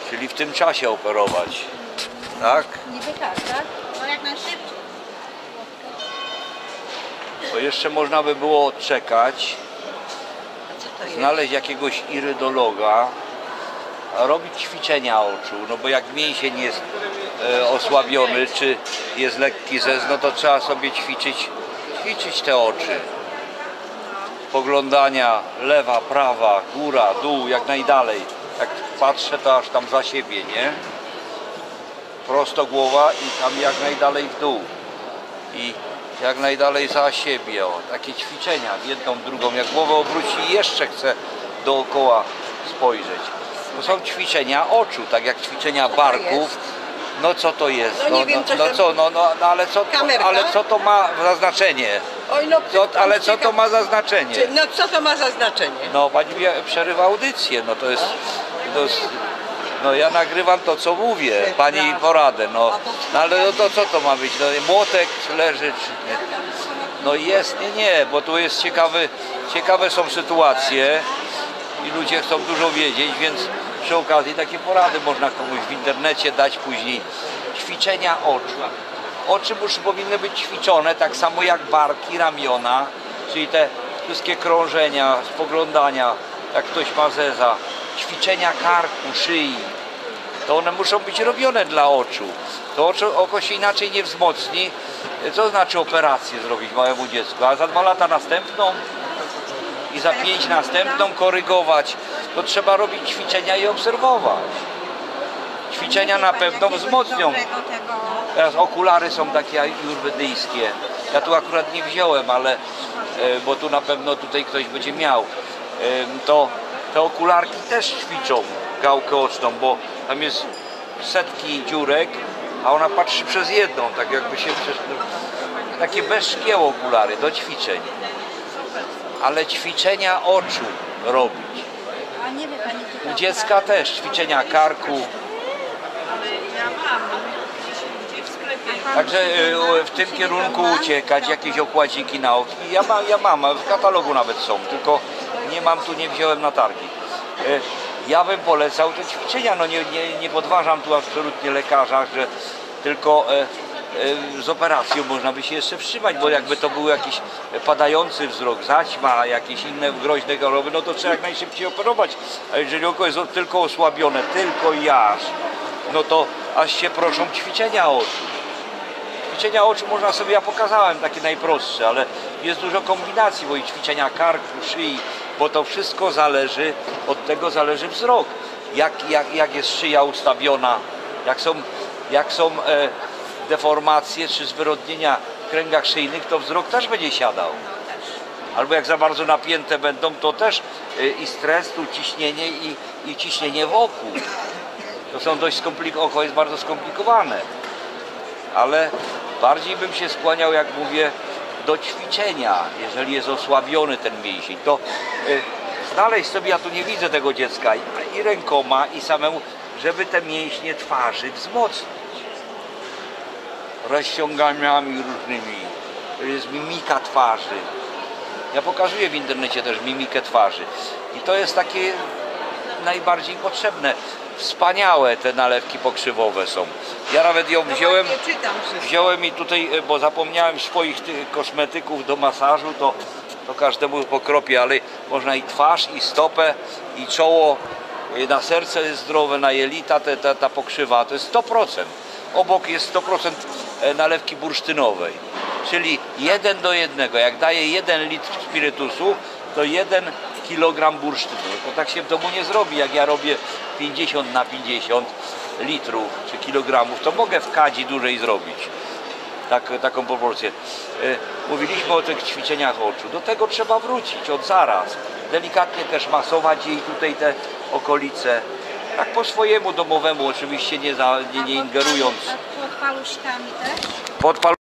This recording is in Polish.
Czyli w tym czasie operować. Tak? Niby tak, tak? No jak najszybciej. Bo jeszcze można by było odczekać, A co to jest? znaleźć jakiegoś irydologa, robić ćwiczenia oczu, no bo jak mięsień jest osłabiony, czy jest lekki zez, no to trzeba sobie ćwiczyć te oczy. Poglądania lewa, prawa, góra, dół, jak najdalej. Jak patrzę, to aż tam za siebie, nie? Prosto głowa i tam jak najdalej w dół. I jak najdalej za siebie. O, takie ćwiczenia, jedną, drugą. Jak głowę obróci i jeszcze chce dookoła spojrzeć. To są ćwiczenia oczu, tak jak ćwiczenia barków. No co to jest? No nie wiem, co się- Ale co to ma za znaczenie? Oj, no, Ale co to ma za znaczenie? No co to ma za znaczenie? No pani mnie przerywa audycję, no to jest, no ja nagrywam to co mówię, pani poradę, no ale no to co to ma być, no młotek leży czy nie? No jest, nie, bo tu jest ciekawe są sytuacje i ludzie chcą dużo wiedzieć, więc przy okazji takie porady można komuś w internecie dać później. Ćwiczenia oczu. Oczy powinny być ćwiczone tak samo jak barki, ramiona, czyli te wszystkie krążenia, spoglądania, jak ktoś ma zeza, ćwiczenia karku, szyi. To one muszą być robione dla oczu. To oko się inaczej nie wzmocni. Co znaczy operację zrobić małemu dziecku? A za 2 lata następną i za 5 następną korygować. To trzeba robić ćwiczenia i obserwować. Ćwiczenia na pewno wzmocnią. Teraz okulary są takie ajurwedyjskie. Ja tu akurat nie wziąłem, ale bo tu na pewno tutaj ktoś będzie miał. To te okularki też ćwiczą gałkę oczną, bo tam jest setki dziurek, a ona patrzy przez jedną, tak jakby się przez... Takie bez szkieł okulary do ćwiczeń. Ale ćwiczenia oczu robić. A nie wie pani, U dziecka też ćwiczenia karku. Także w tym kierunku uciekać, jakieś okładziki na oki. Ja mam, w katalogu nawet są, tylko nie wziąłem na targi. Ja bym polecał te ćwiczenia, no nie podważam tu absolutnie lekarza, że tylko z operacją można by się jeszcze wstrzymać, bo jakby to był jakiś padający wzrok, zaćma, jakieś inne groźne choroby, no to trzeba jak najszybciej operować. A jeżeli oko jest tylko osłabione, tylko i aż, no to aż się proszą ćwiczenia oczu. Ćwiczenia oczu można sobie, ja pokazałem takie najprostsze, ale jest dużo kombinacji, bo i ćwiczenia karku, szyi, bo to wszystko zależy, od tego zależy wzrok. Jak jest szyja ustawiona, jak są deformacje czy zwyrodnienia w kręgach szyjnych, to wzrok też będzie siadał. Albo jak za bardzo napięte będą, to też i stres, tu ciśnienie i ciśnienie wokół. To są dość skomplikowane, oko jest bardzo skomplikowane. Ale bardziej bym się skłaniał, jak mówię, do ćwiczenia, jeżeli jest osłabiony ten mięsień. To znaleźć sobie, ja tu nie widzę tego dziecka, i rękoma, i samemu, żeby te mięśnie twarzy wzmocnić. Rozciąganiami różnymi. To jest mimika twarzy. Ja pokazuję w internecie też mimikę twarzy. I to jest takie najbardziej potrzebne. Wspaniałe te nalewki pokrzywowe są. Ja nawet ją wziąłem i tutaj, bo zapomniałem swoich tych kosmetyków do masażu, to każdemu pokropię, ale można i twarz, i stopę, i czoło, na serce jest zdrowe, na jelita ta pokrzywa, to jest 100%. Obok jest 100% nalewki bursztynowej, czyli 1 do 1. Jak daję 1 litr spirytusu, to 1 kilogram bursztynu. To tak się w domu nie zrobi. Jak ja robię 50 na 50 litrów czy kilogramów, to mogę w kadzi dłużej zrobić taką proporcję. Mówiliśmy o tych ćwiczeniach oczu. Do tego trzeba wrócić od zaraz. Delikatnie też masować jej tutaj te okolice. Tak po swojemu domowemu, oczywiście nie ingerując. Pod paluszkami też?